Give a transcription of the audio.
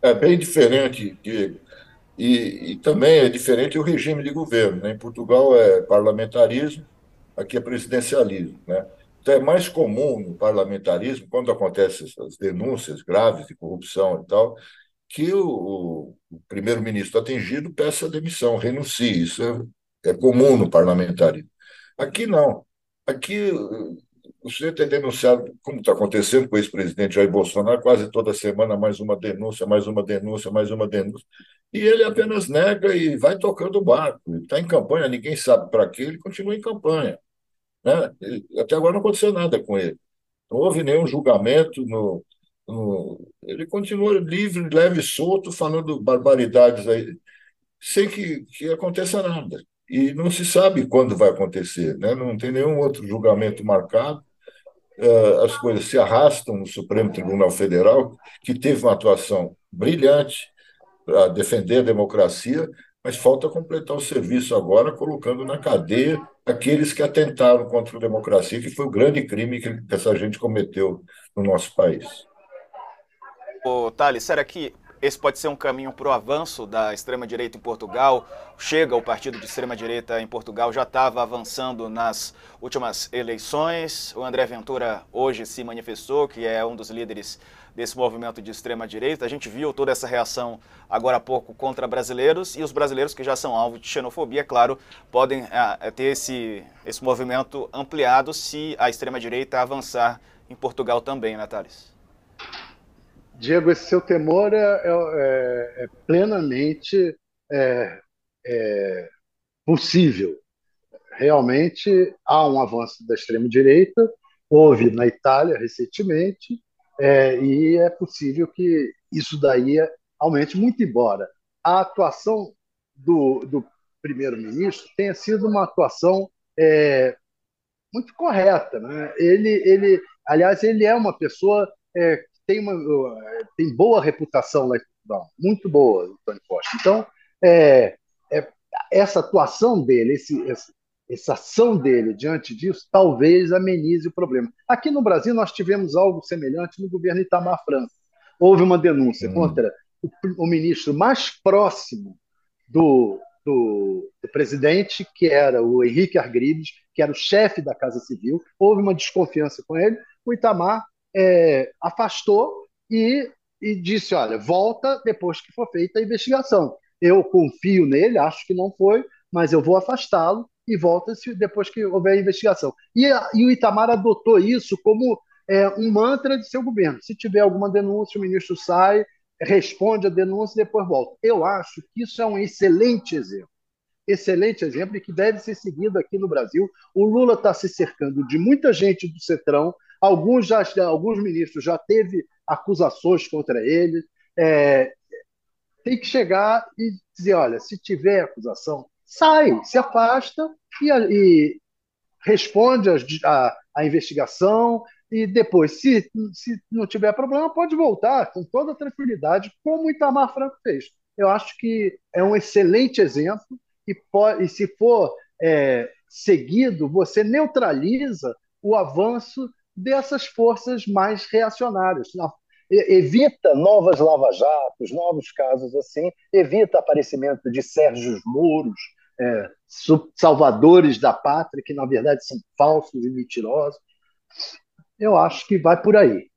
É bem diferente, Diego. E também é diferente o regime de governo, né? Em Portugal é parlamentarismo, aqui é presidencialismo, né? Então é mais comum no parlamentarismo, quando acontecem essas denúncias graves de corrupção e tal, que o primeiro-ministro atingido peça demissão, renuncie. Isso é comum no parlamentarismo. Aqui não. Aqui o sujeito é denunciado, como está acontecendo com o ex-presidente Jair Bolsonaro, quase toda semana mais uma denúncia, mais uma denúncia, mais uma denúncia. E ele apenas nega e vai tocando o barco. Está em campanha, ninguém sabe para quê, ele continua em campanha, né? Até agora não aconteceu nada com ele. Não houve nenhum julgamento ele continua livre, leve e solto, falando barbaridades aí, sem que aconteça nada. E não se sabe quando vai acontecer, né? Não tem nenhum outro julgamento marcado. As coisas se arrastam no Supremo Tribunal Federal, que teve uma atuação brilhante para defender a democracia, mas falta completar o serviço agora, colocando na cadeia aqueles que atentaram contra a democracia, que foi o grande crime que essa gente cometeu no nosso país. Ô, Thales, será que esse pode ser um caminho para o avanço da extrema-direita em Portugal? Chega, o partido de extrema-direita em Portugal já estava avançando nas últimas eleições. O André Ventura hoje se manifestou, que é um dos líderes desse movimento de extrema-direita. A gente viu toda essa reação agora há pouco contra brasileiros, e os brasileiros que já são alvo de xenofobia, é claro, podem ter esse movimento ampliado se a extrema-direita avançar em Portugal também, né, Thales? Diego, esse seu temor é plenamente é, é, possível. Realmente há um avanço da extrema-direita, houve na Itália recentemente, e é possível que isso daí aumente, muito embora a atuação do primeiro-ministro tenha sido uma atuação muito correta, né? Aliás, ele é uma pessoa que tem boa reputação lá em Portugal, muito boa, o Tony Costa. Então, é, é, essa atuação dele, essa ação dele diante disso, talvez amenize o problema. Aqui no Brasil, nós tivemos algo semelhante no governo Itamar Franco. Houve uma denúncia Hum, contra o ministro mais próximo do presidente, que era o Henrique Argrides, que era o chefe da Casa Civil. Houve uma desconfiança com ele. O Itamar afastou e disse: olha, volta depois que for feita a investigação. Eu confio nele, acho que não foi, mas eu vou afastá-lo e volta depois que houver a investigação. E o Itamar adotou isso como um mantra de seu governo. Se tiver alguma denúncia, o ministro sai, responde a denúncia e depois volta. Eu acho que isso é um excelente exemplo e que deve ser seguido aqui no Brasil. O Lula está se cercando de muita gente do Centrão, alguns ministros já teve acusações contra ele. É, Tem que chegar e dizer, olha, se tiver acusação, sai, se afasta e responde a investigação e depois, se não tiver problema, pode voltar com toda tranquilidade, como o Itamar Franco fez. Eu acho que é um excelente exemplo e se for seguido, você neutraliza o avanço dessas forças mais reacionárias. Evita novas lava-jatos, novos casos assim, evita aparecimento de Sérgios Moros, salvadores da pátria, que na verdade são falsos e mentirosos. Eu acho que vai por aí.